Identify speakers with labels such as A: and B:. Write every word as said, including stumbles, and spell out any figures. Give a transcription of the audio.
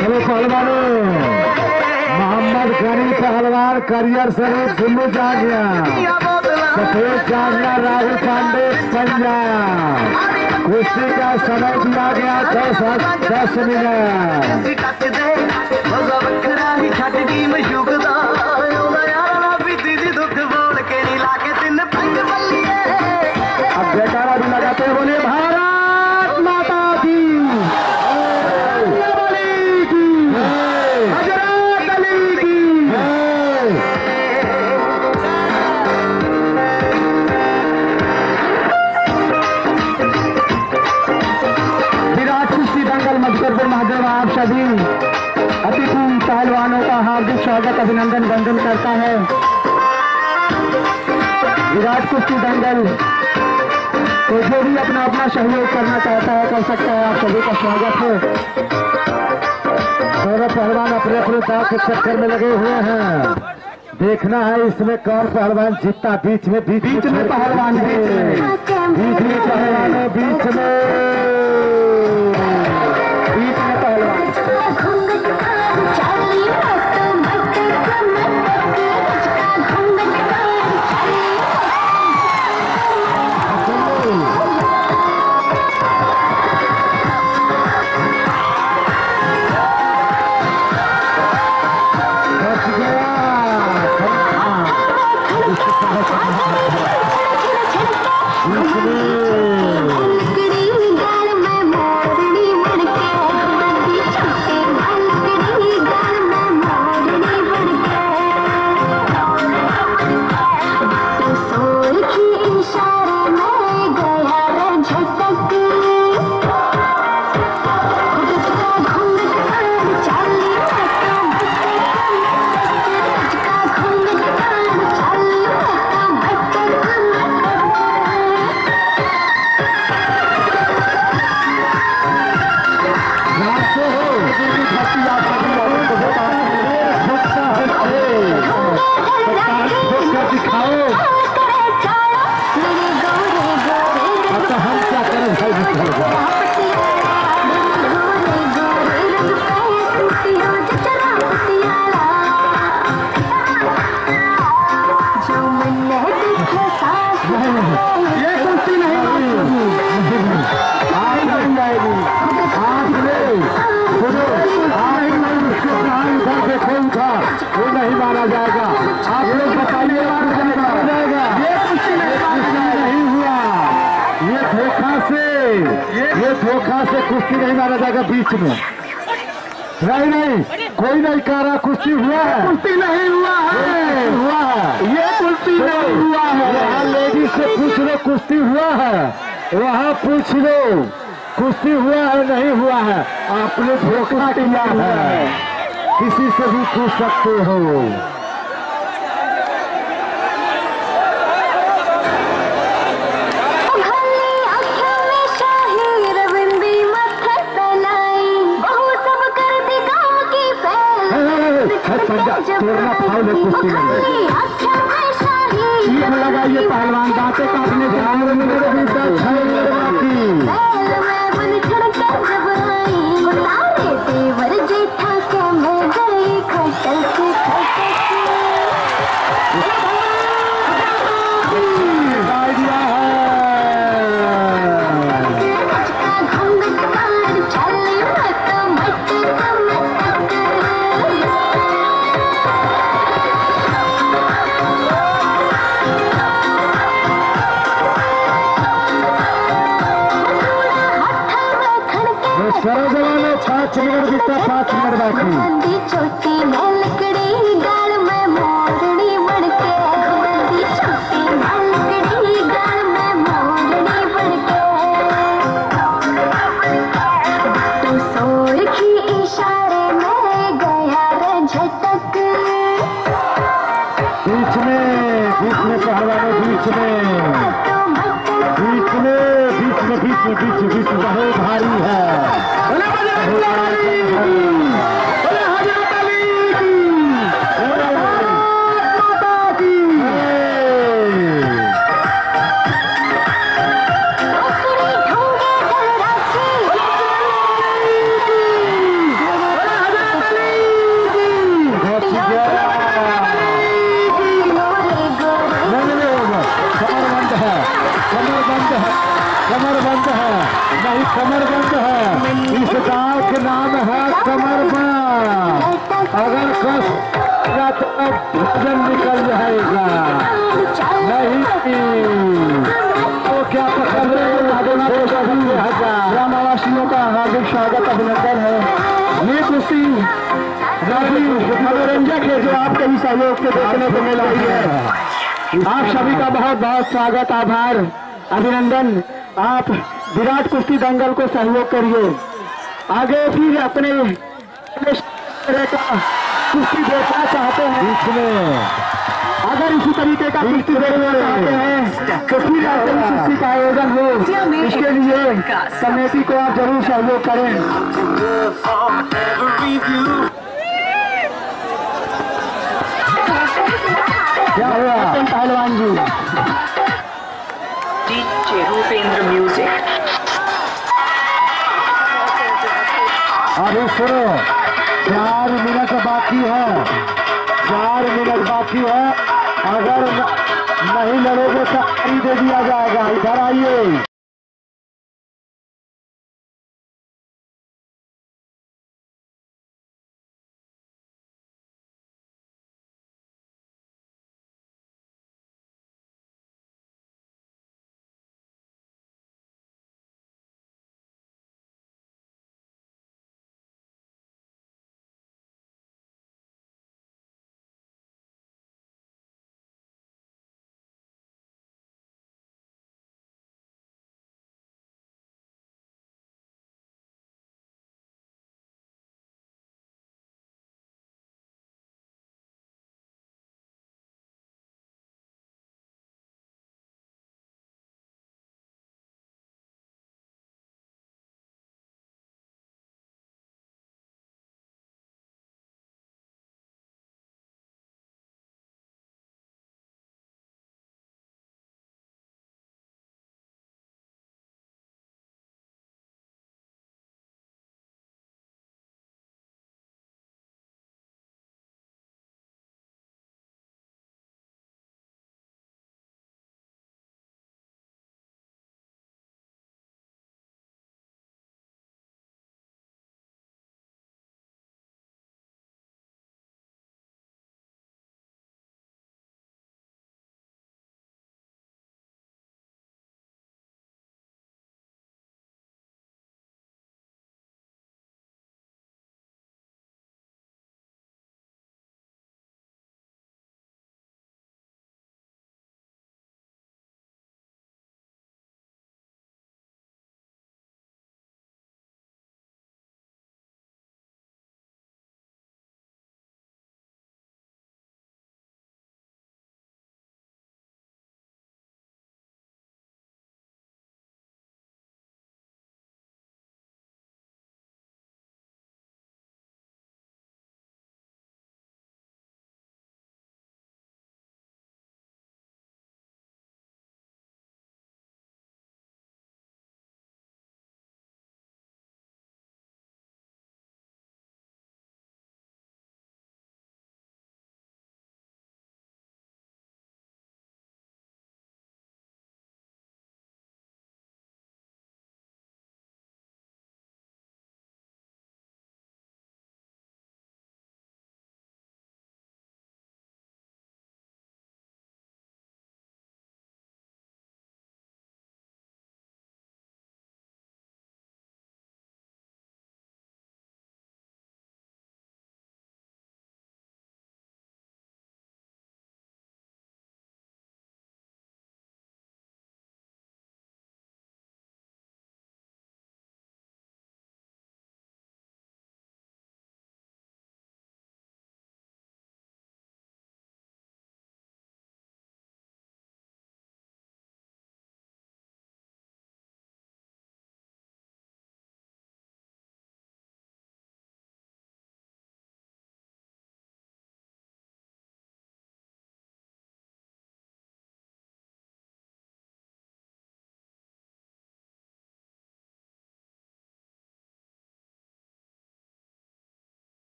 A: चलो पहलवानों, मोहम्मद गनी पहलवान करियर शरीफ दिल्ली जा गया, सफेद जागना राहुल पांडे पंजाब। कुश्ती का समय दिया गया दस दस मिनट। अब जयकारा भी लगाते हैं, बोलिए भारत माता की, अली की, हजरत अली की। विराट कुश्ती दंगल मधुकर महादेव आप सभी अतिथि पहलवानों का हार्दिक स्वागत अभिनंदन वंदन करता है। विराट कुश्ती दंगल तो जो भी अपना अपना सहयोग करना चाहता है कर सकता है। आप सभी का स्वागत है। दोनों पहलवान अपने अपने दांव के चक्कर में लगे हुए हैं। देखना है इसमें कौन पहलवान जीतता। बीच में बीच, बीच में पहलवान बीच में पहलवान बीच में बीच में पहलवान धोखा से कुश्ती नहीं मारा जाएगा बीच में। नहीं नहीं कोई नहीं कह रहा कुश्ती हुआ है, कुश्ती नहीं हुआ है, हुआ है ये कुश्ती नहीं हुआ है। यहाँ लेडीज से पूछ लो कुश्ती हुआ है, वहाँ पूछ लो कुश्ती हुआ है नहीं हुआ है। आपने धोखा किया है, किसी से भी पूछ सकते हो। तोड़ना फाउल है कुश्ती में। चीख लगाइए पहलवान, दांते काटने जाने में पाँच मिनट बीता, पाँच मिनट बाकी। छोटी मैं लकड़ी गाल में मोरनी बनके, छोटी मैं लकड़ी गाल में मोरनी बनके, तू सोर की इशारे में गया रे झटक। बीच में बीच में पहलवानों बीच में बीच में बीच में बीच में बीच बीच बहुत भारी है। नाम है कमरबंद। अगर कस तो भजन निकल जाएगा, नहीं तो क्या पकड़ ग्रामवासियों का हार्दिक स्वागत अभिनंदन है। ये कुश्ती मनोरंजक है जो आपके ही सहयोग से देखने को मिल रही है। आप सभी का बहुत बहुत स्वागत, आभार, अभिनंदन। आप विराट कुश्ती दंगल को सहयोग करिए। आगे फिर अपने कुश्ती देखना चाहते हैं, इसमें अगर इसी तरीके का कुश्ती देखना चाहते हैं तो फिर ऐसे ही कुश्ती का आयोजन हो, इसके लिए कमेटी को आप जरूर सहयोग करें। क्या हुआ पहलवान जी?
B: DJ Rupendra music.
A: अभी सुनो, चार मिनट बाकी है, चार मिनट बाकी है। अगर नहीं लड़ोगे तो दे दिया जाएगा। इधर आइए।